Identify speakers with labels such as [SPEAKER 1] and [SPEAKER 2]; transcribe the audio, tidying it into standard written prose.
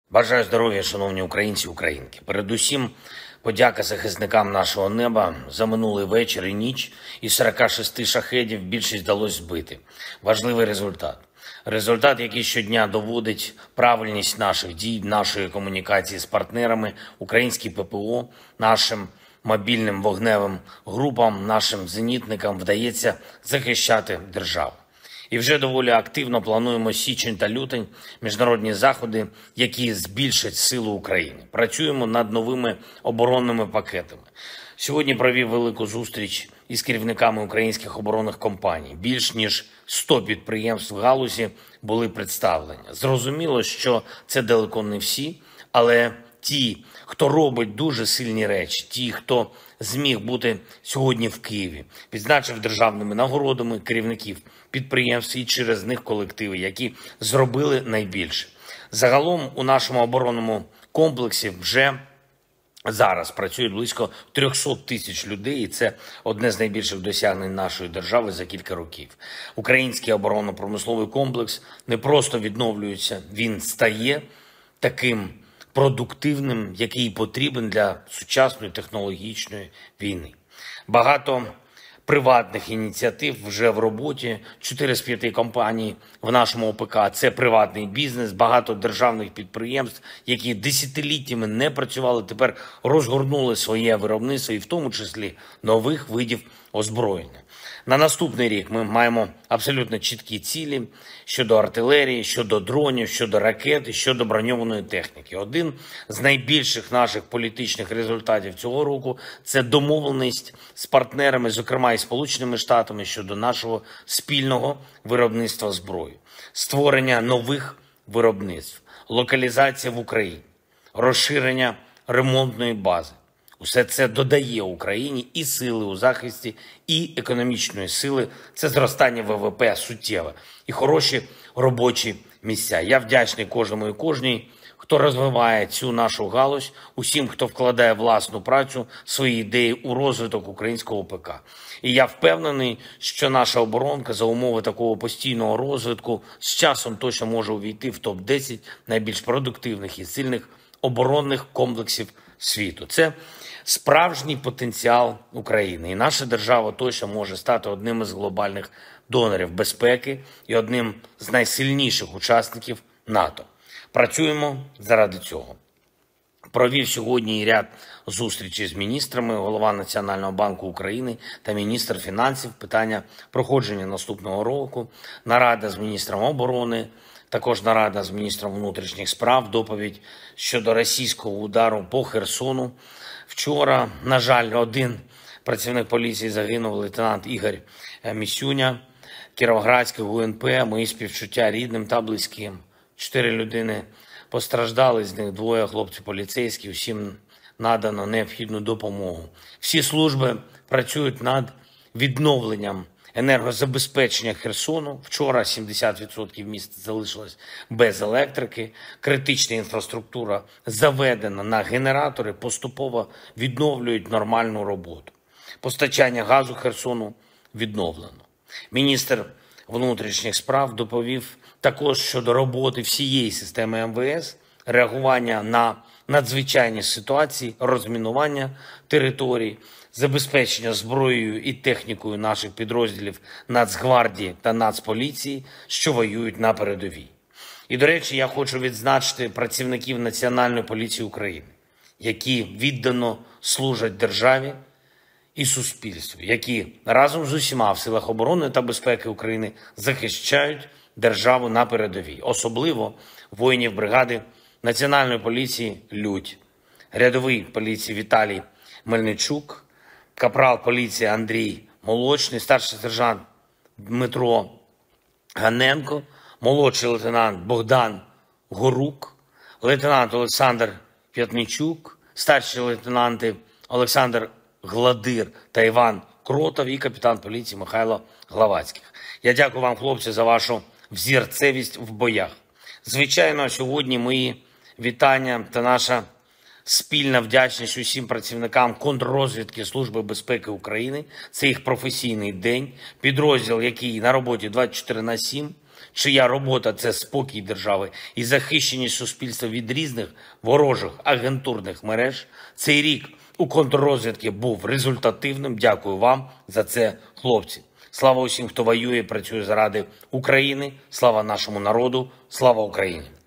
[SPEAKER 1] Бажаю здоров'я, шановні українці і українки. Передусім, подяка захисникам нашого неба за минулий вечір і ніч. Із 46 шахедів більшість вдалося збити. Важливий результат. Результат, який щодня доводить правильність наших дій, нашої комунікації з партнерами, українській ППО, нашим мобільним вогневим групам, нашим зенітникам вдається захищати державу. І вже доволі активно плануємо січень та лютень – міжнародні заходи, які збільшать силу України. Працюємо над новими оборонними пакетами. Сьогодні провів велику зустріч із керівниками українських оборонних компаній. Більш ніж 100 підприємств в галузі були представлені. Зрозуміло, що це далеко не всі, але ті, хто робить дуже сильні речі, ті, хто зміг бути сьогодні в Києві, відзначив державними нагородами керівників підприємств і через них колективи, які зробили найбільше. Загалом у нашому оборонному комплексі вже зараз працює близько 300 тисяч людей, і це одне з найбільших досягнень нашої держави за кілька років. Український оборонно-промисловий комплекс не просто відновлюється, він стає таким продуктивним, який потрібен для сучасної технологічної війни. Багато приватних ініціатив вже в роботі. 4 з 5 компаній в нашому ОПК – це приватний бізнес. Багато державних підприємств, які десятиліттями не працювали, тепер розгорнули своє виробництво, і в тому числі нових видів озброєння. На наступний рік ми маємо абсолютно чіткі цілі щодо артилерії, щодо дронів, щодо ракет і щодо броньованої техніки. Один з найбільших наших політичних результатів цього року – це домовленість з партнерами, зокрема і Сполученими Штатами, щодо нашого спільного виробництва зброї. Створення нових виробництв, локалізація в Україні, розширення ремонтної бази. Усе це додає Україні і сили у захисті, і економічної сили. Це зростання ВВП суттєве і хороші робочі місця. Я вдячний кожному і кожній, хто розвиває цю нашу галузь, усім, хто вкладає власну працю, свої ідеї у розвиток українського ОПК. І я впевнений, що наша оборонка за умови такого постійного розвитку з часом точно може увійти в топ-10 найбільш продуктивних і сильних оборонних комплексів світу. Це справжній потенціал України. І наша держава точно може стати одним із глобальних донорів безпеки і одним з найсильніших учасників НАТО. Працюємо заради цього. Провів сьогодні ряд зустрічей з міністрами, голова Національного банку України та міністр фінансів. Питання проходження наступного року, нарада з міністром оборони, також нарада з міністром внутрішніх справ, доповідь щодо російського удару по Херсону. Вчора, на жаль, один працівник поліції загинув, лейтенант Ігор Місюня, Кіровоградське ГУНП, мої співчуття рідним та близьким. 4 людини постраждали, з них 2 хлопці поліцейські, всім надано необхідну допомогу. Всі служби працюють над відновленням енергозабезпечення Херсону. Вчора 70% міста залишилось без електрики. Критична інфраструктура заведена на генератори, поступово відновлюють нормальну роботу. Постачання газу Херсону відновлено. Міністр внутрішніх справ доповів також щодо роботи всієї системи МВС, реагування на надзвичайні ситуації, розмінування територій, забезпечення зброєю і технікою наших підрозділів Нацгвардії та Нацполіції, що воюють на передовій. І, до речі, я хочу відзначити працівників Національної поліції України, які віддано служать державі і суспільству, які разом з усіма в силах оборони та безпеки України захищають державу на передовій. Особливо воїнів бригади Національної поліції «Людь», рядовий поліції Віталій Мельничук, капрал поліції Андрій Молочний, старший сержант Дмитро Ганенко, молодший лейтенант Богдан Горук, лейтенант Олександр П'ятничук, старші лейтенанти Олександр Гладир та Іван Кротов і капітан поліції Михайло Главацьких. Я дякую вам, хлопці, за вашу взірцевість в боях. Звичайно, сьогодні мої вітання та наша спільна вдячність усім працівникам контррозвідки Служби безпеки України. Це їх професійний день, підрозділ, який на роботі 24/7, чия робота – це спокій держави і захищеність суспільства від різних ворожих агентурних мереж. Цей рік у контррозвідки був результативним. Дякую вам за це, хлопці. Слава усім, хто воює і працює заради України. Слава нашому народу. Слава Україні!